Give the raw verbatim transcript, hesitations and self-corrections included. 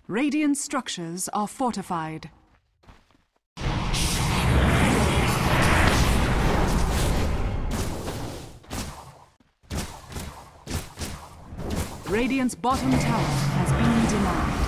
Radiant structures are fortified. Radiant's bottom tower has been denied.